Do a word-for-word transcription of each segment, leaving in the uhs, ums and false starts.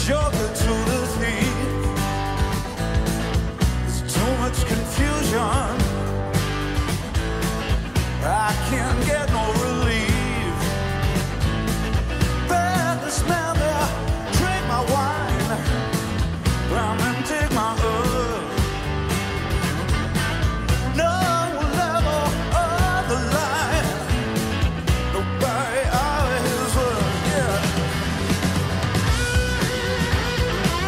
joker to the thief. There's too much confusion. I can't get no relief. Better smell me, drink my wine, come and take my earth. No level of the line, nobody out his word, yeah.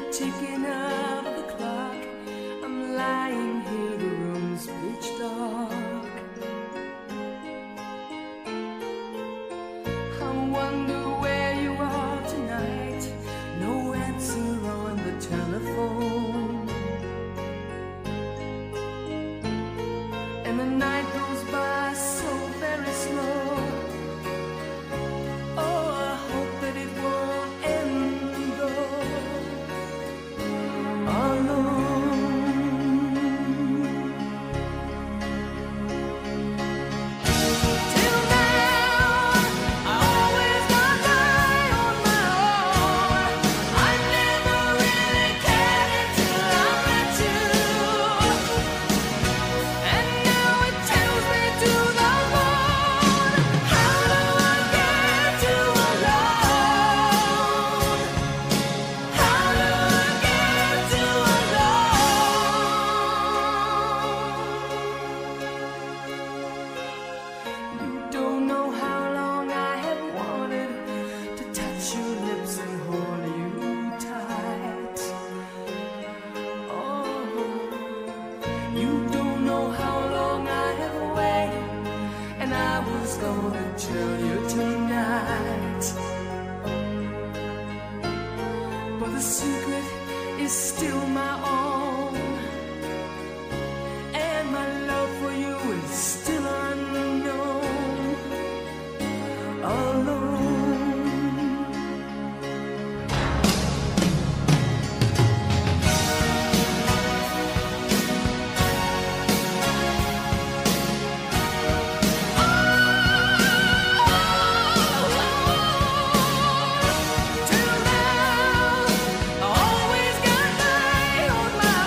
ticking of the clock. I'm lying here, the room's pitch dark. I wonder where you are tonight. No answer on the telephone. And the night goes by so very slow. Oh, I hope that it won't end though. Gonna tell you tonight, but the secret is still my own, and my love for you is still unknown. Alone. Always got my on my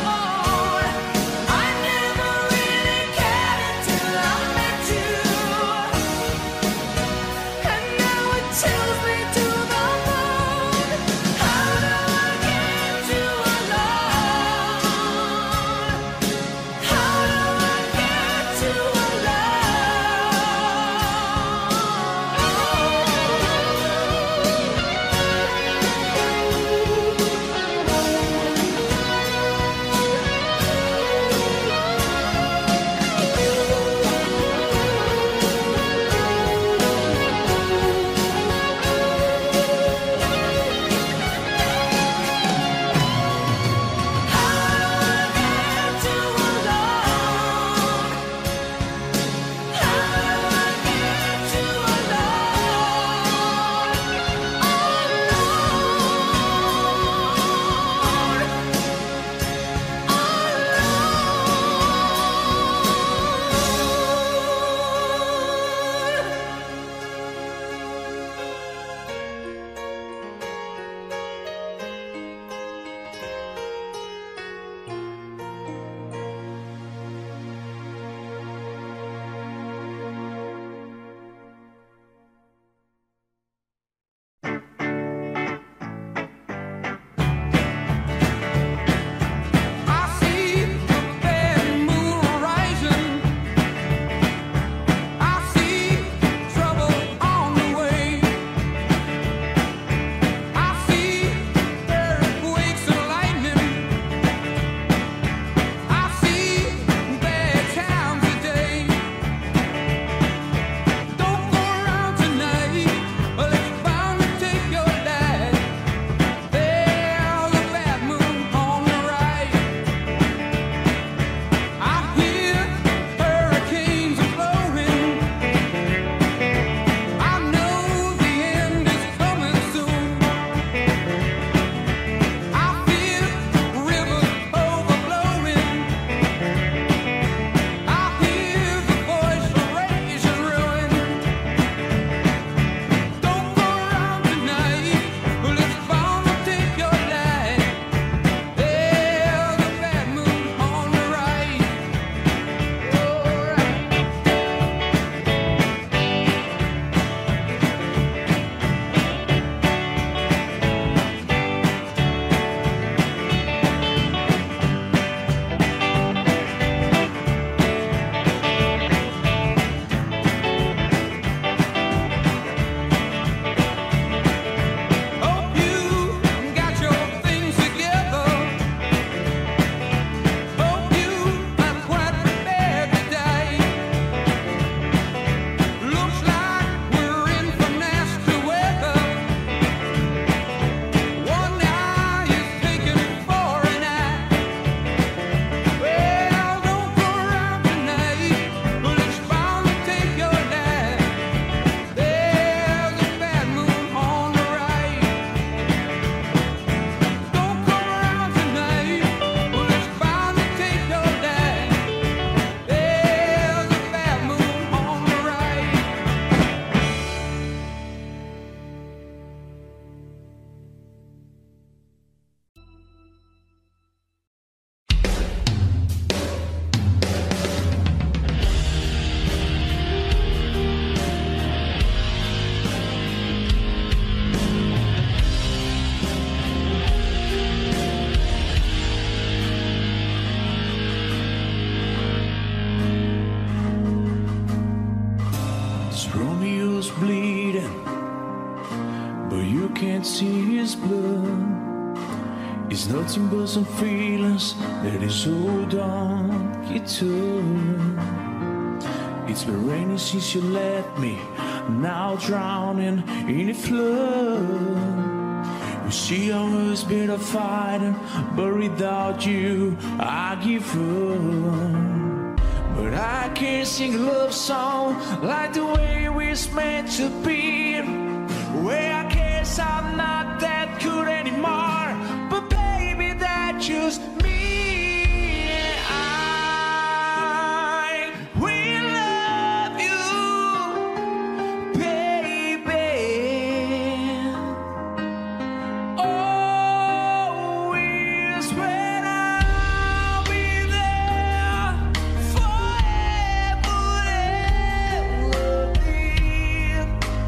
It's nothing but some feelings that is hold on you to. It's been raining since you left me, now drowning in a flood. You see I was better fighting, but without you I give up. But I can't sing a love song like the way we're meant to be. Where I guess I'm not that good anymore, but baby, that's just me. I will love you, baby. Always when I'll be there forever and ever.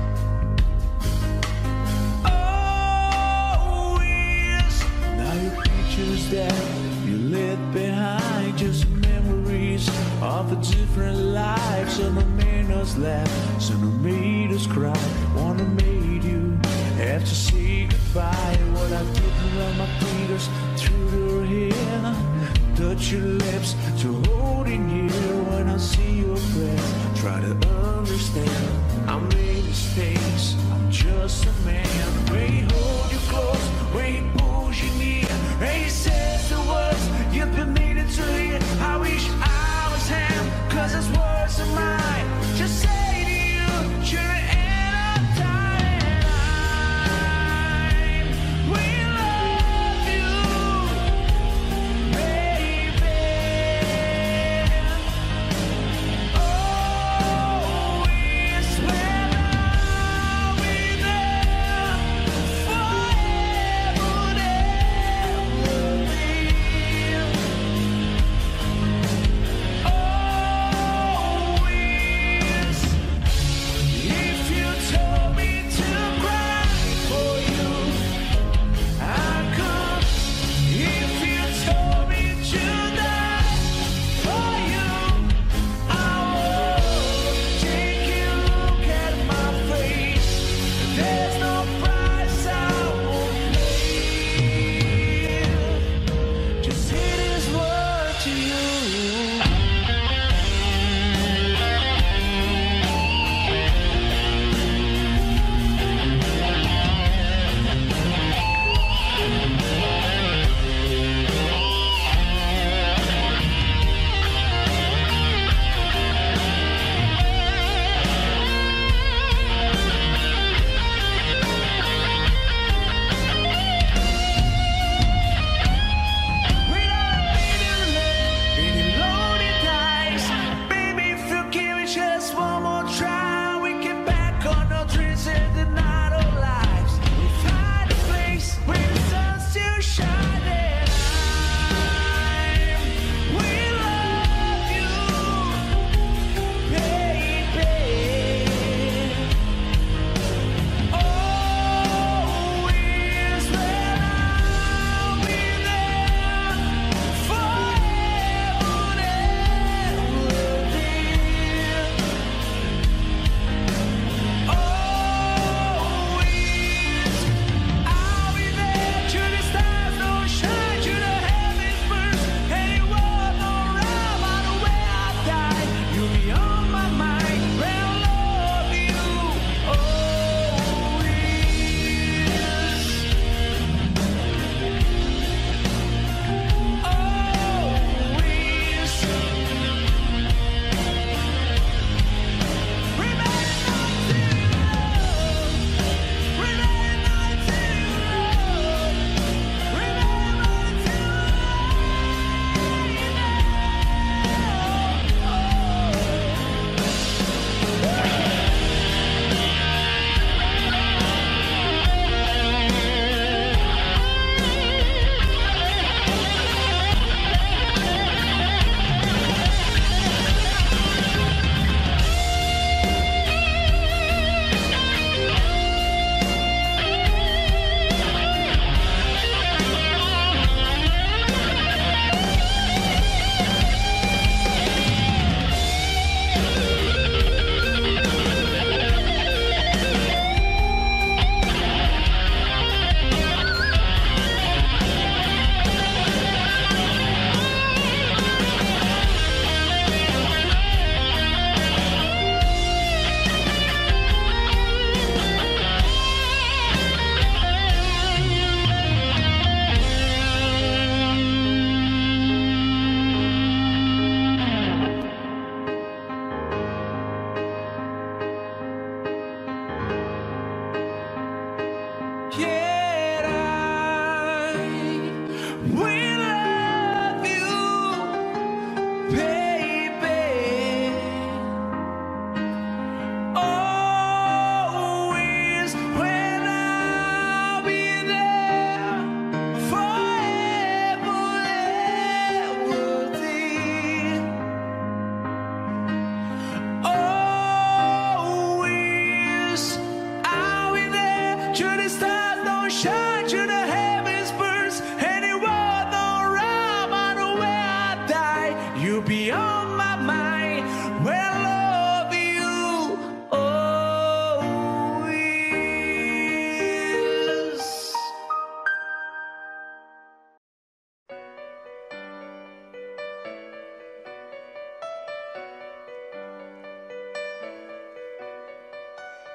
Always. Now your pictures that you left behind, just memories of a different life. Some have made us laugh, some have made us cry. One have made you have to say goodbye. What I did around my fingers through your hair, touch your lips to hold in here. When I see your breath, try to understand. I made mistakes, I'm just a man. When he holds you close, when he pulls you near, and he says the words you've been needing to hear. I wish I was him, cause his words are mine. Just say to you, you're in a time. We love you, baby. Always when I'll be there forever and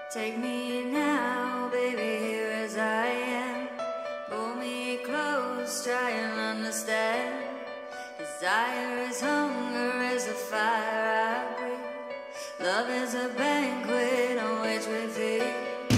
Take me now, baby, here as I am. Pull me close, try and understand. Desire is hunger, is a fire I breathe. Love is a banquet on which we feed.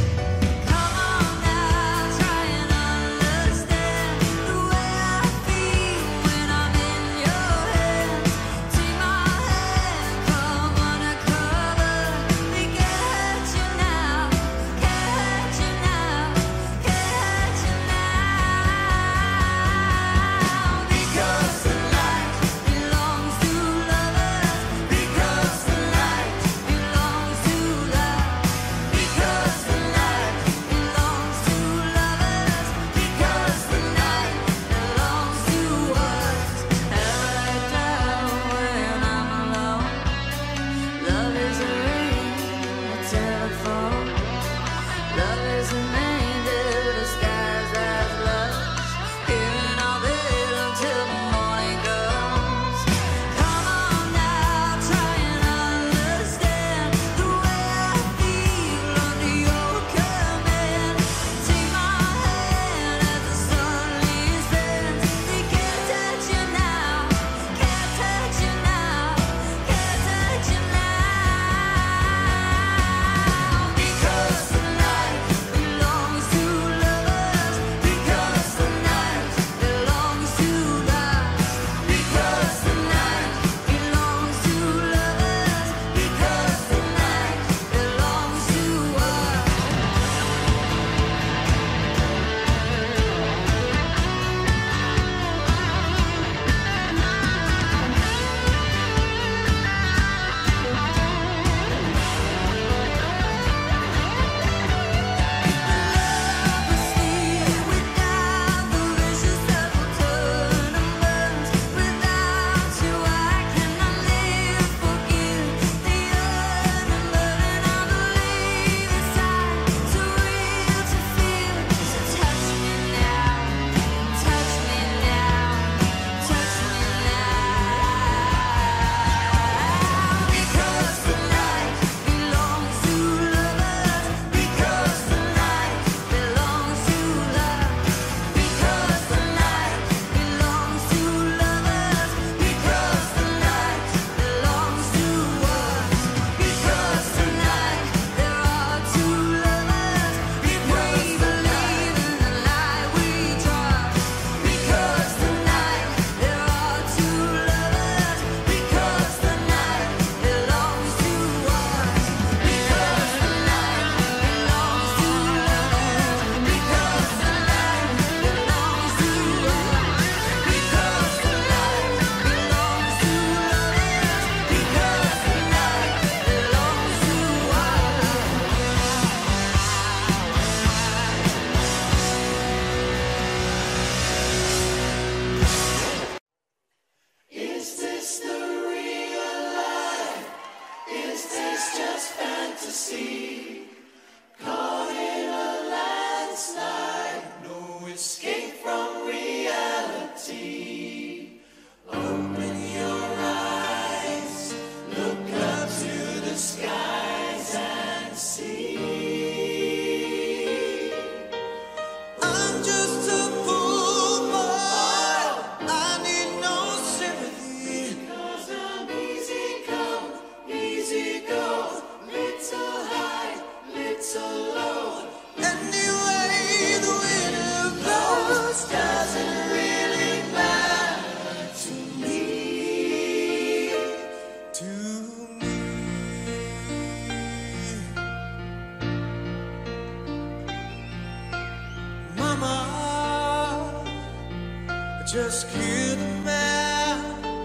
Just killed a man,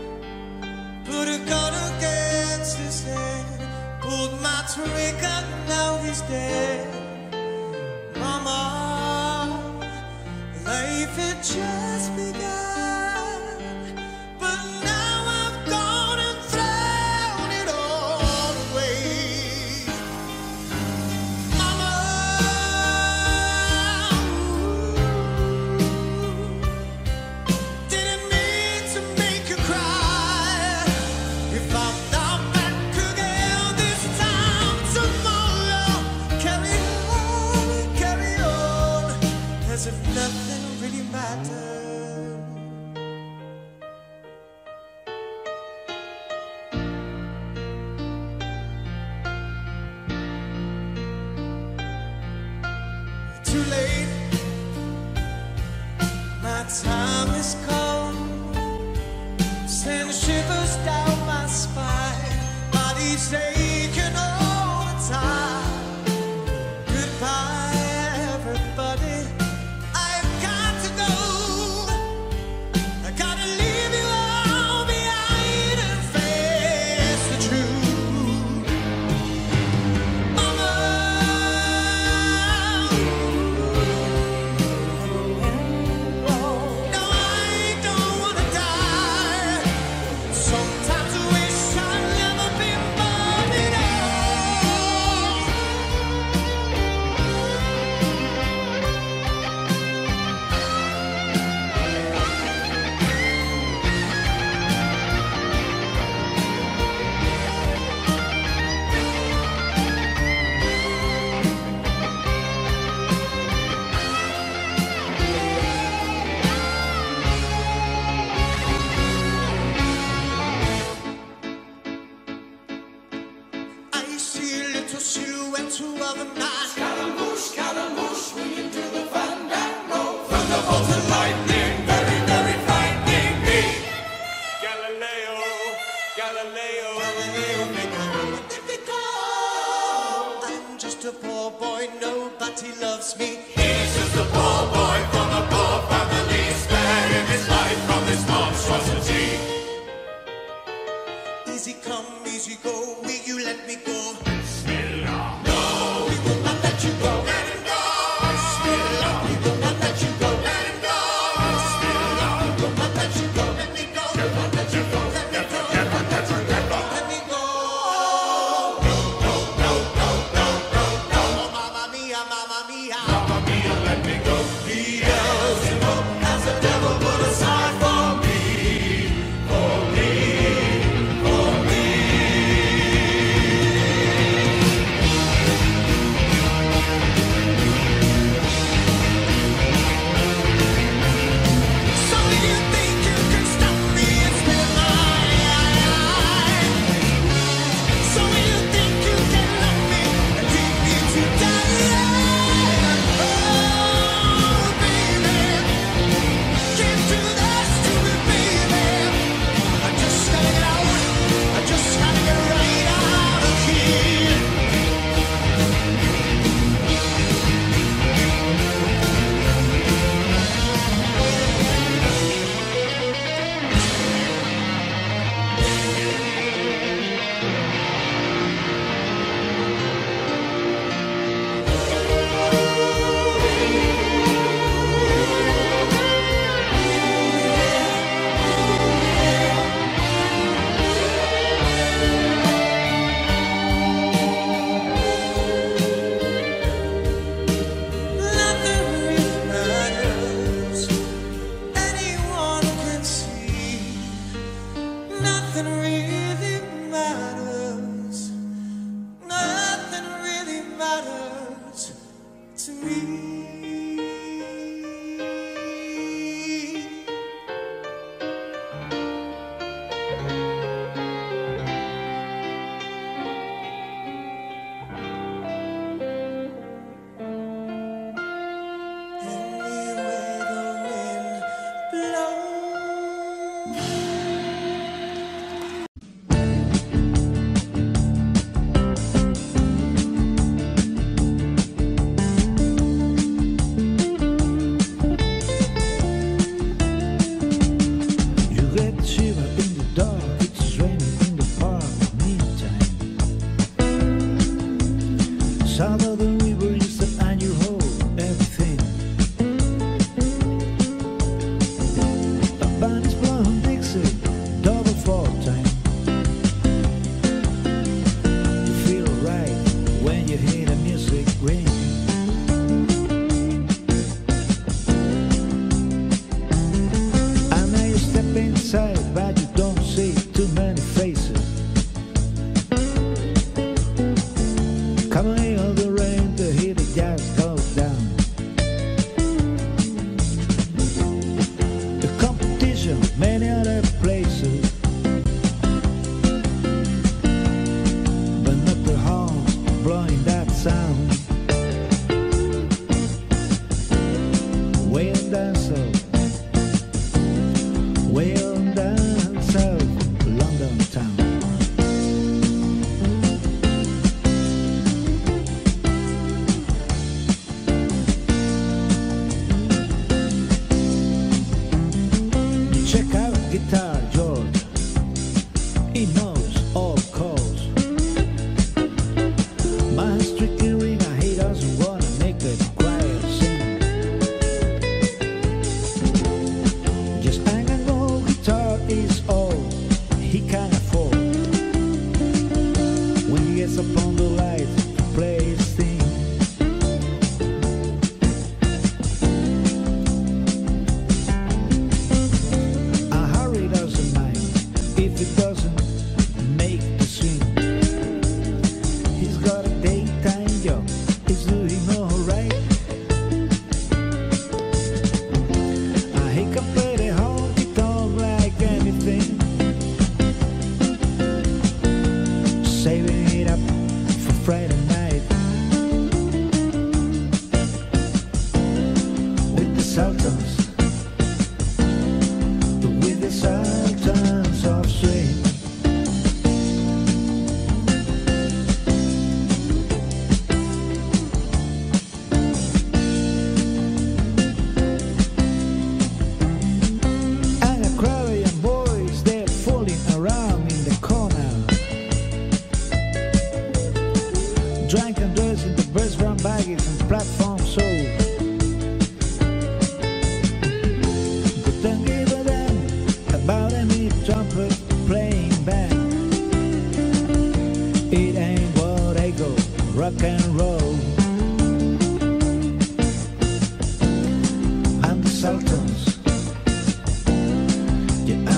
put a gun against his head, pulled my trigger, now he's dead. Mama, life had just begun, but now I've gone and thrown it all away. Mama, carry of the night. Scaramouche, Scaramouche, will you do the fandango? Thunderbolt and lightning, very, very frightening me. Galileo, Galileo, Galileo, Magnifico. I'm just a poor boy, nobody loves me. He's just a poor boy from a poor family, sparing his life from this monstrosity. Easy come, easy go, will you let me go? Bismillah. No, we will not let you go. Let him go. Bismillah. We will not let you go. Let him go. Bismillah. We will not let you go. Let me go. Never let you go. Let me go. Never, never, never. Let me go. No, no, no, no, no, no, no. Oh, mamma mia, mamma mia. Mamma mia, let me go. Beelzebub has the devil put aside for me, for me, for me. So you think you can stop me and spit my eye? So you think you can love me and leave me to die? Oh, baby, can't do this to me, baby. I just gotta get out. I just gotta get right out of here. Nothing really matters. Anyone can see. Nothing really matters. Nothing really matters to me. Any way the wind blows. You get shiver in the dark, it's raining in the park. Meantime, south of the river you step and you hold everything. A band is blowing Dixie, double fall time. You feel right when you hear the music ring. And now you step inside, but you don't see too many faces. Coming in on the rain to hear the jazz goes down. The competition, many other places, but not the horns blowing that sound. Well done, so. Well done, south London town. You check out Guitar George, he knows all chords. My strictly ringer, he doesn't wanna make the choir sing. Just hang and go, guitar is all he can afford. When he gets up on the lights, play his thing. A hurry doesn't mind if it doesn't make the swing. He's got a daytime job, he's doing alright. He can play the honky tonk like anything.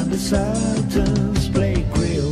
and the Sultans play Creole.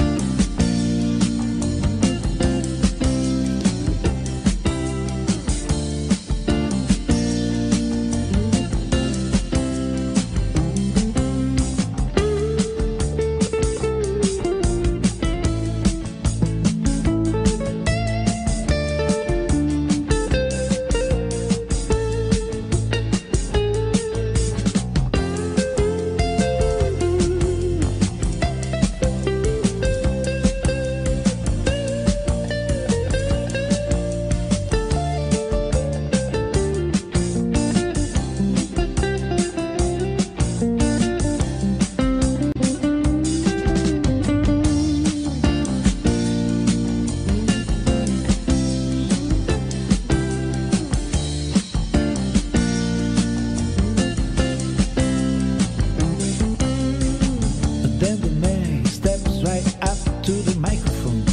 Then the man steps right up to the microphone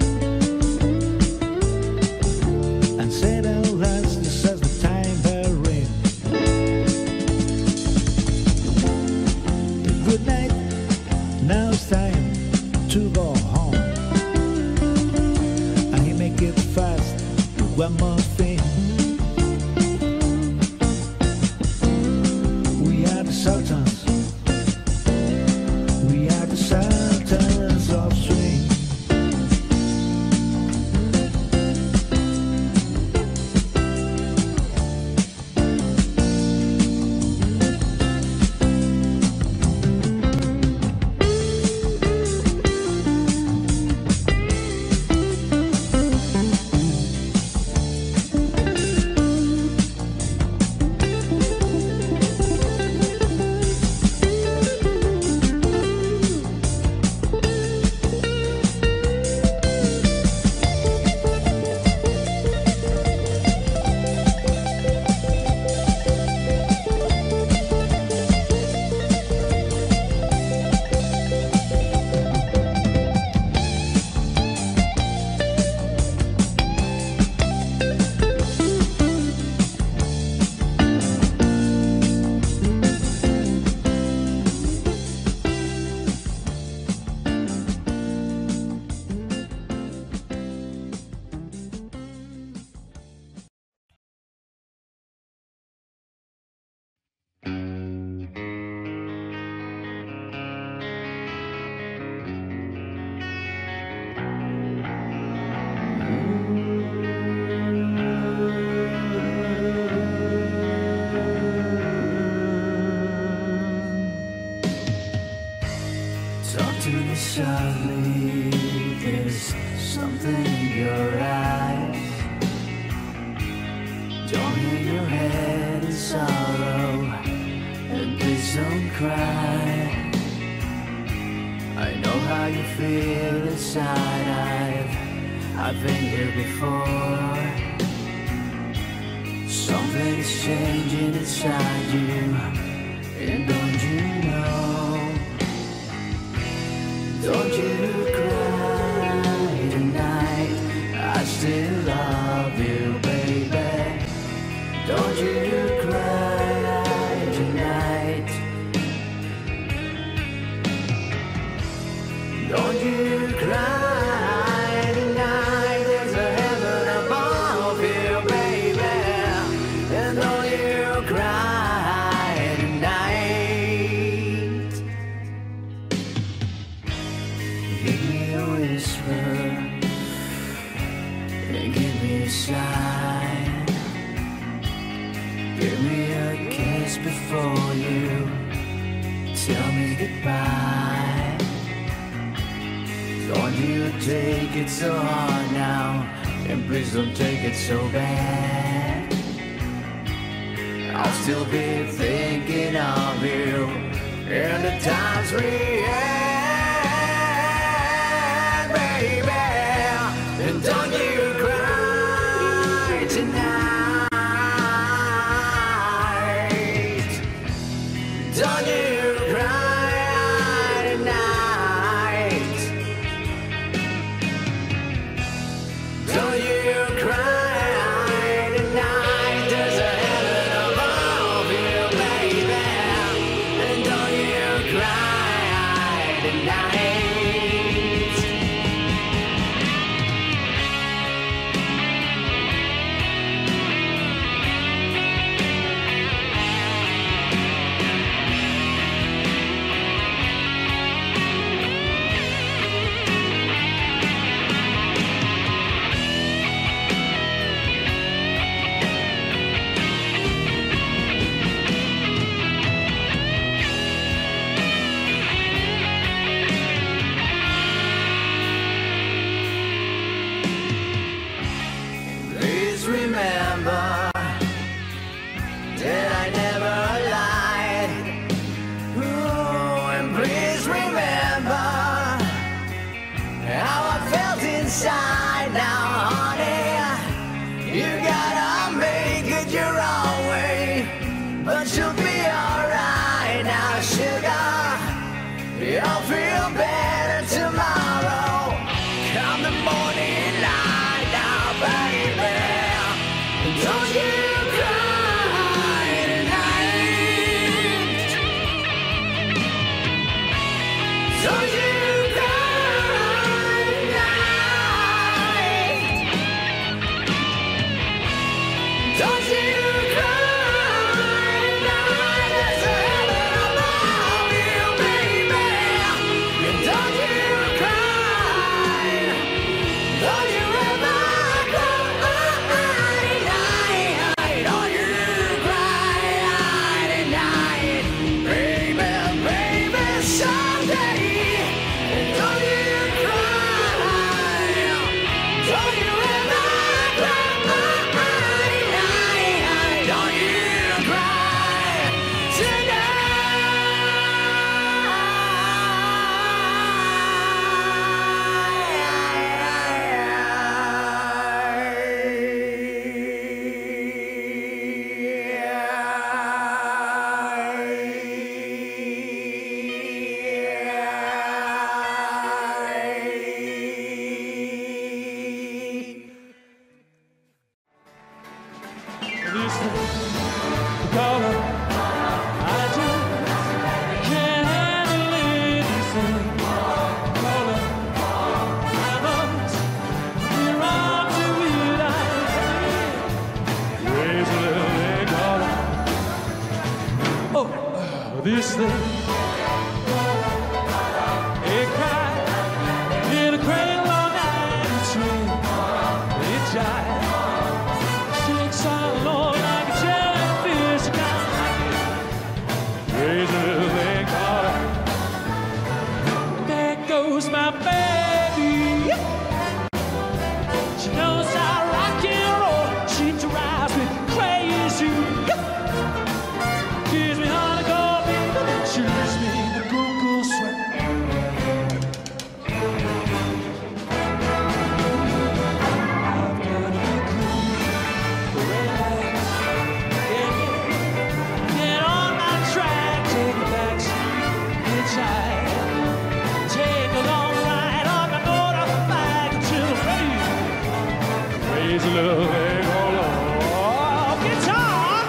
and said out loud, this is the time bell ring. Good night, now it's time to go home. And he make it fast with one more thing. We are the Sultans. We are the Sultans of Swing. Talk to me softly, there's something in your eyes. Don't hang your head in sorrow, and please don't cry. I know how you feel inside, I've, I've been here before. Something is changing inside you, and don't you know? Don't you cry tonight, I still love you, baby. Don't you cry tonight. Don't you cry tonight, there's a heaven above you, baby. And don't you cry tonight. Give me a whisper and give me a sign. Give me a kiss before you tell me goodbye. Don't you take it so hard now, and please don't take it so bad. I'll still be thinking of you in the times we had, baby. And don't you cry tonight. Don't you cry tonight. Don't you cry tonight. There's a heaven above you, baby. And don't you cry Don't you cry tonight. Don't you cry tonight. There's a heaven above you, baby. And don't you cry. Don't you ever cry tonight. Don't you cry tonight. Baby, baby, someday. Don't you cry. Don't you ever cry tonight. Don't you cry tonight. This color, I just can't handle it. This color, I must be wrong to it. I raise a little color. Oh, this thing, it cried in a cradle all night. It's sweet, it jive. Shakes our Lord like a jellyfish. Raise a little thing collar. There goes my baby. She knows I rock and roll. She drives me crazy. Gives me honey cold, baby. She leaves me in the Google sweat. I've gotta be cool. Relax, get, get on my track, take it back, hitchhike, take a long ride on my motorbike until I'm ready. Raise a little leg, hold on, guitar.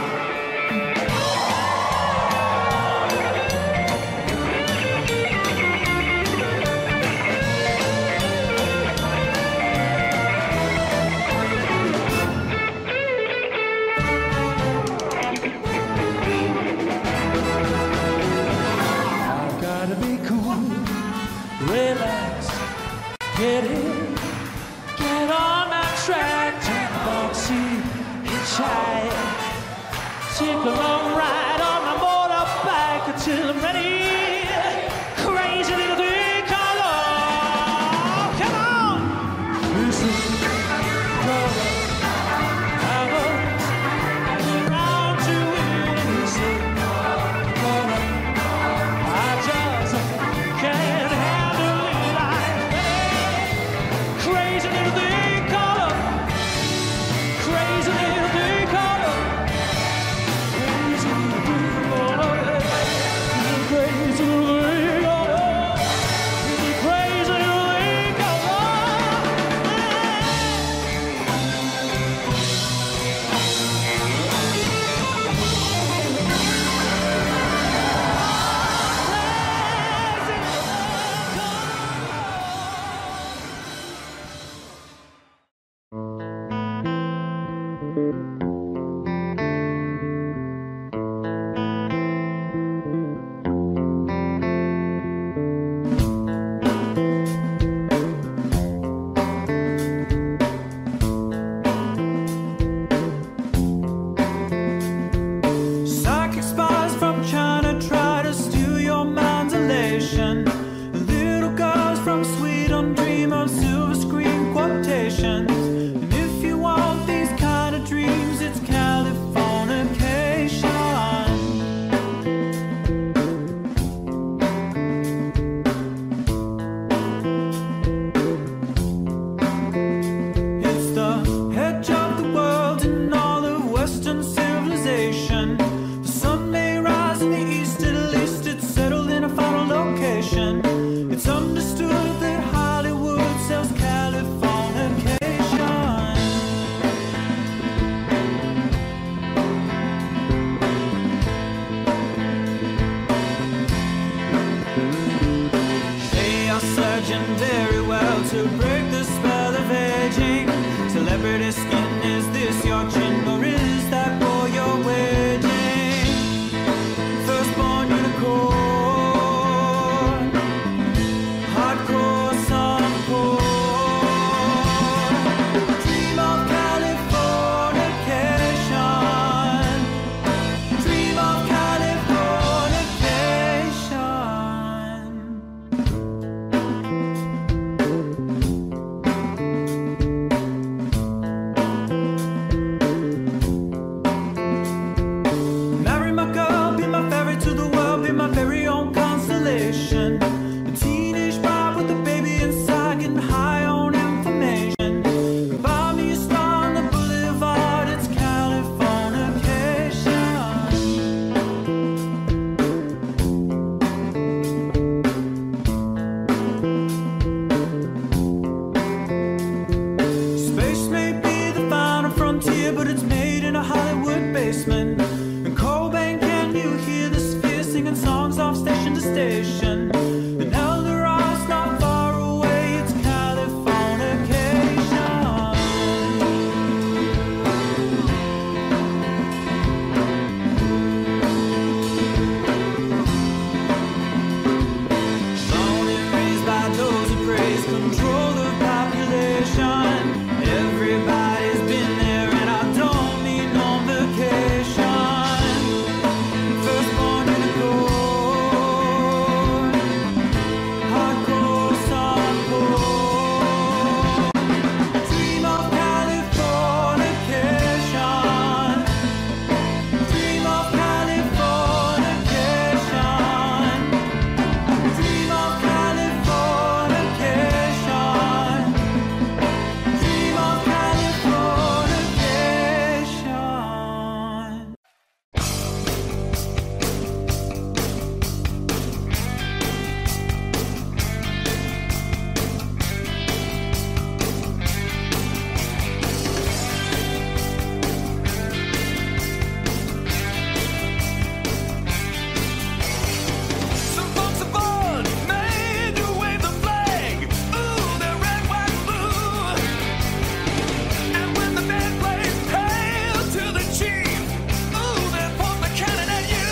I've gotta be cool, relax, get in, get on my track, take a backseat, hitchhike, take a long ride on my motorbike until I'm ready. Crazy little thing called love. Come on! This is color. I was around to it. This is color. I just can't handle it like that. Crazy little thing color. Crazy little thing color. Crazy little thing surgeon very well to break the spell of aging. Celebrity skin, is this your chin or is that boy you're waging? Firstborn unicorn, hardcore softcore. Dream of Californication, dream of Californication. Marry my girl, be my ferry to the world, be my very own constellation. A teenage bride with a baby inside, getting high on information. Buy me a star on the boulevard, it's Californication. Space may be the final frontier, but it's made in a Hollywood basement. And Cobain, can you hear the sphere singing songs off station to station? And El Dorado's not far away, it's Californication. Born and raised by those who praise control the population. Everybody's been there and I don't need no vacation. Firstborn unicorn, hardcore softcore. Dream of Californication, dream of Californication, dream of Californication, dream of Californication. Some folks are born made to wave the flag. Ooh, they're red, white, blue. And when the band plays "Hail to the Chief," ooh, they point the cannon at you.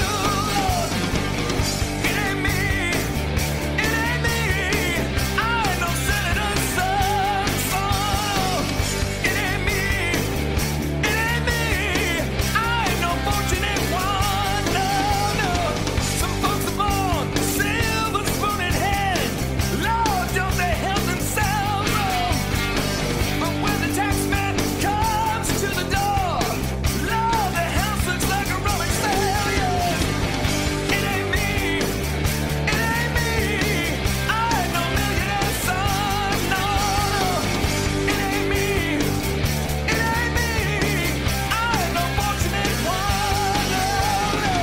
It ain't me, it ain't me. I ain't no senator's son, son. It ain't me, it ain't me. I ain't no fortunate one, no, no. Some folks are born silver spoon in hand. Lord, don't they help themselves, oh. But when the taxman comes to the door, Lord, the house looks like a rolling sail, yeah. It ain't me, it ain't me. I ain't no millionaire son, no, no. It ain't me, it ain't me. I ain't no fortunate one, no, no.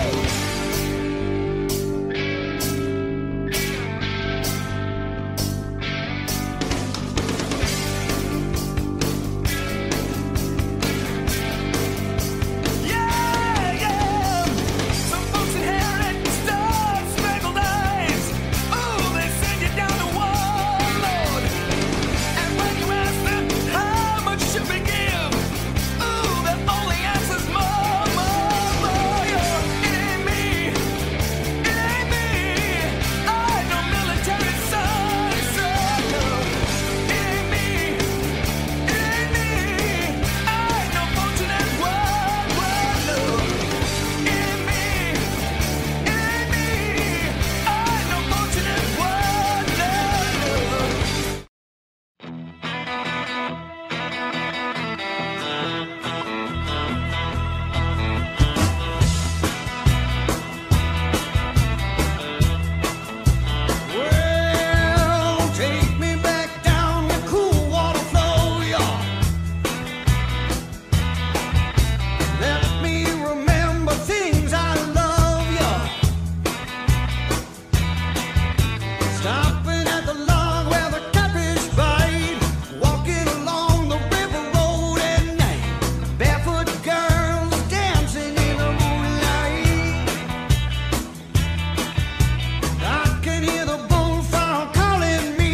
Yeah, yeah. Some folks inherit star-spangled eyes. Ooh, they send you down the wall, Lord. And when you ask them how much should we give, ooh, their only answer's more, more, more. Yeah. It ain't me, it ain't me. I ain't no military son, son, no. It ain't me, it ain't me. I ain't no fortunate one, one, no. It ain't me, it ain't me. I ain't no fortunate one, no, no. Well, take me back down the cool water flow, y'all. Let me remember things I love, y'all. Stopping at the log where the catfish bite, walking along the river road at night. Barefoot girls dancing in the moonlight. I can hear the bullfrog calling me.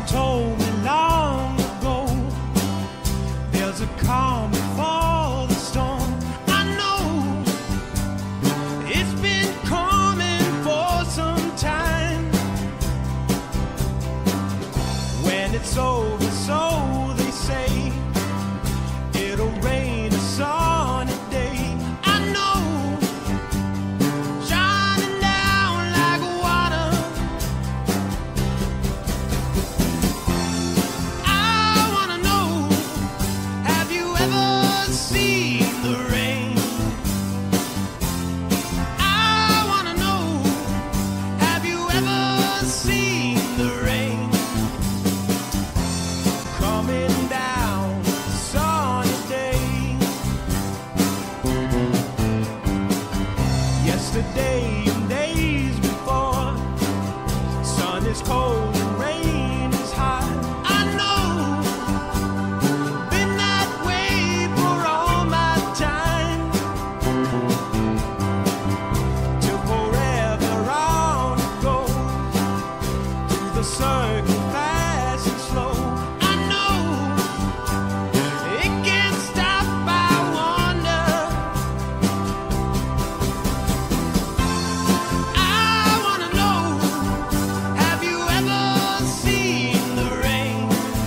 Someone told me long ago, there's a calm before the storm. I know it's been coming for some time. When it's over, so they say, it'll rain a sunny day. I know, shining down like water. I wanna know, have you ever seen the rain? I wanna know, have you ever seen the rain? Coming down a sunny day. Yesterday and days before, sun is cold and rain is hot. I know, been that way for all my time. Till forever on it goes, through the circle fast and slow. I know, it can't stop, I wonder. I wanna know, have you ever seen the rain?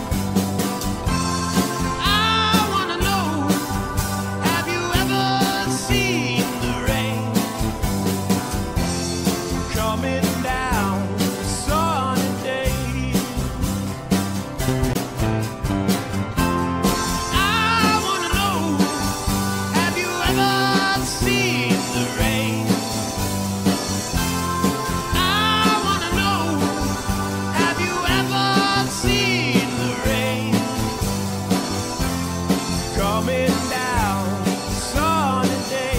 I wanna know, have you ever seen the rain? Coming down a sunny day. I wanna know, have you ever seen the rain? I wanna know, have you ever seen the rain? Coming down a sunny day.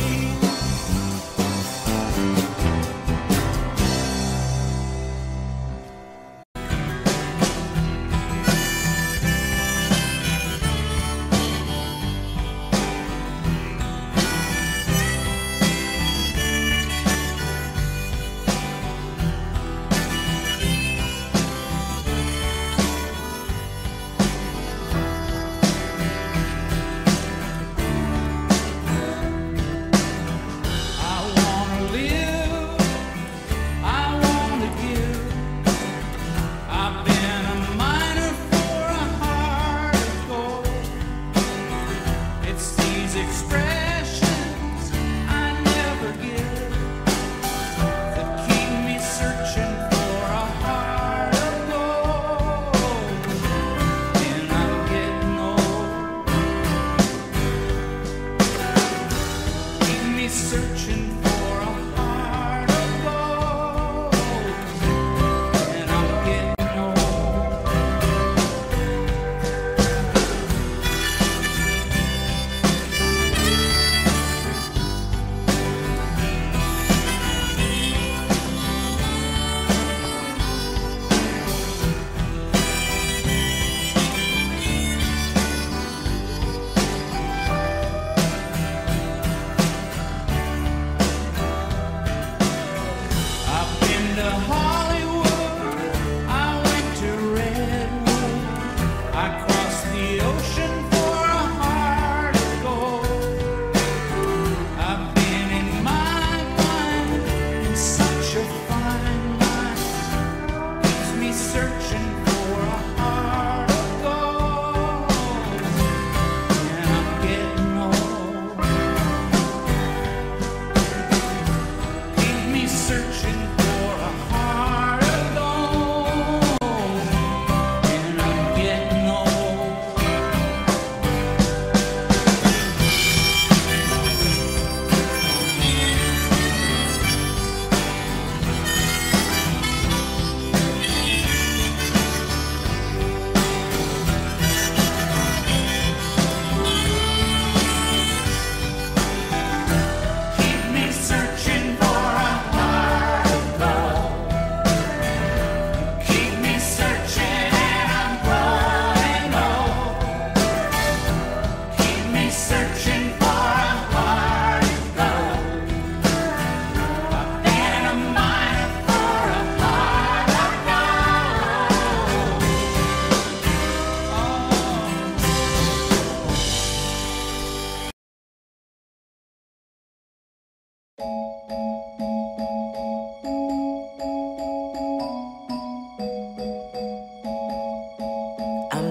I wanna live, I wanna give. I've been a miner for a heart of gold. It's these expressions I never give that keep me searching for a heart of gold. And I'm getting old. Keep me searching for a heart of gold. And I'm getting old. I've been to Hollywood, I went to Redwood, I crossed the ocean for a heart of gold. I've been in my mind, in such a fine line, keeps me searching for a heart of gold. And I'm getting old. Keep me searching for a heart of gold. And I'm getting old.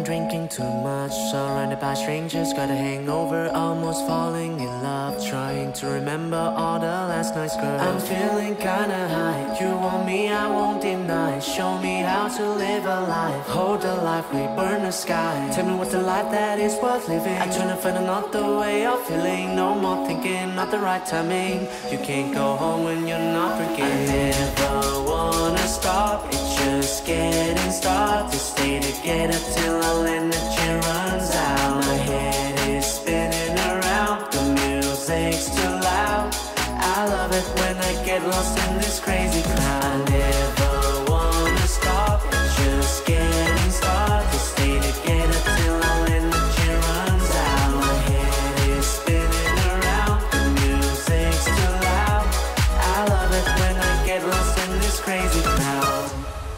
drinking too much, surrounded by strangers, got a hangover, almost falling in love, trying to remember all the last night's girl. I'm feeling kinda high, you want me, I won't deny. Show me how to live a life, hold the life, we burn the sky. Tell me what's the life that is worth living. I try to find another way of feeling, no more thinking, not the right timing. You can't go home when you're not drinking. I never wanna stop, it's just getting started. Stay together till all energy runs out. My head is spinning around, the music's too loud. I love it when I get lost in this crazy crowd. I never wanna stop, it's just getting started. Stay together till all energy runs out. My head is spinning around, the music's too loud. I love it when I get lost in this crazy crowd.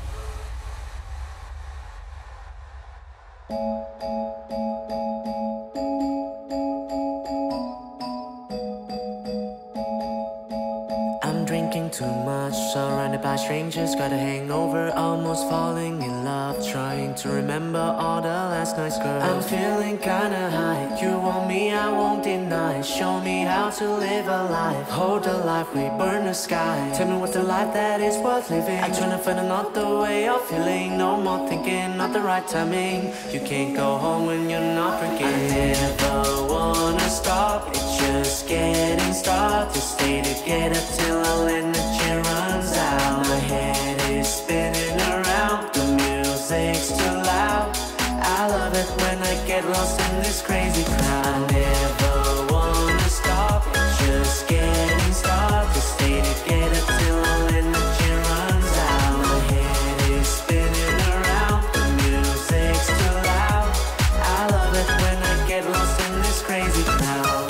I'm drinking too much, surrounded by strangers, got a hangover, almost falling in love, trying to remember all the last night's girl. I'm feeling kinda high, you want me, I won't deny. Show me how to live a life, hold the life, we burn the sky. Tell me what's the life that is worth living. I try to find another way of feeling, no more thinking, not the right timing. You can't go home when you're not drinking. I never wanna stop, it's just getting started. Stay together till all energy runs out. My head is spinning around, the music's too loud. I love it when I get lost in this crazy crowd. I never wanna stop, it's just getting started. Stay together till all energy runs out. My head is spinning around, the music's too loud. I love it when I get lost in this crazy crowd.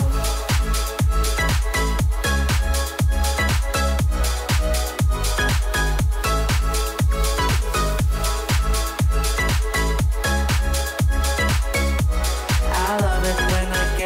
I love it when I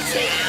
Take